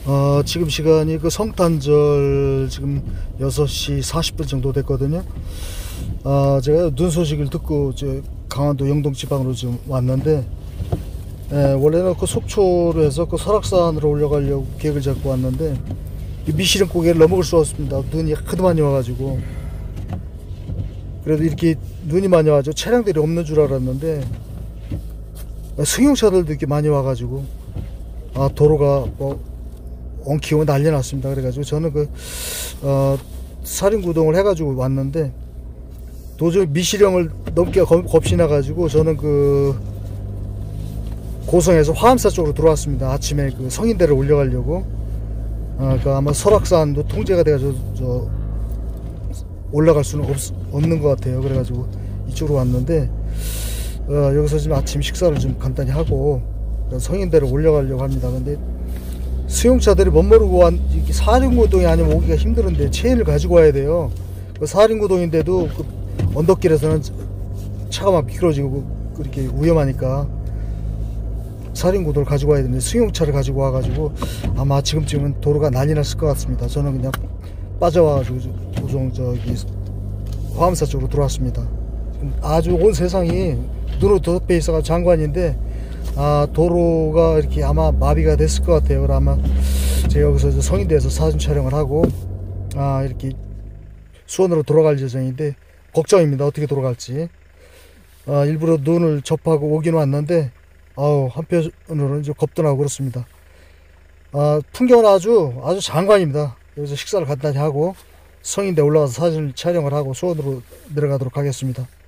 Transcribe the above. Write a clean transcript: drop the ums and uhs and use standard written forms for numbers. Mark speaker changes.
Speaker 1: 지금 시간이 그 성탄절 지금 6시 40분 정도 됐거든요. 제가 눈 소식을 듣고 강원도 영동 지방으로 지금 왔는데, 원래는 그 속초로 해서 그 설악산으로 올라가려고 계획을 잡고 왔는데, 이 미시령 고개를 넘어갈 수 없습니다. 눈이 하도 많이 와가지고. 그래도 이렇게 눈이 많이 와가지고 차량들이 없는 줄 알았는데, 승용차들도 이렇게 많이 와가지고, 도로가 엉키고 난리 났습니다. 그래가지고 저는 사륜구동을 해가지고 왔는데, 도저히 미시령을 넘기가 겁이 나가지고 저는 고성에서 화암사 쪽으로 들어왔습니다. 아침에 성인대를 올려가려고. 아마 설악산도 통제가 돼가지고 올라갈 수는 없는 것 같아요. 그래가지고 이쪽으로 왔는데, 여기서 지금 아침 식사를 좀 간단히 하고 성인대를 올려가려고 합니다. 근데 수용차들이 멋모르고 이렇게 사륜구동이 아니면 오기가 힘드는데 체인을 가지고 와야 돼요. 사륜구동인데도 언덕길에서는 차가 막 미끄러지고 그렇게 위험하니까 사륜구동을 가지고 와야 되는데, 승용차를 가지고 와가지고 아마 지금쯤은 도로가 난리 났을 것 같습니다. 저는 그냥 빠져와가지고 고성 화암사 쪽으로 들어왔습니다. 아주 온 세상이 눈으로 덮여 있어가지고 장관인데, 도로가 이렇게 아마 마비가 됐을 것 같아요. 그럼 아마 제가 여기서 성인대에서 사진 촬영을 하고 이렇게 수원으로 돌아갈 예정인데 걱정입니다. 어떻게 돌아갈지. 일부러 눈을 접하고 오긴 왔는데 한편으로는 좀 겁도 나고 그렇습니다. 풍경은 아주 장관입니다. 여기서 식사를 간단히 하고 성인대 올라가서 사진 촬영을 하고 수원으로 내려가도록 하겠습니다.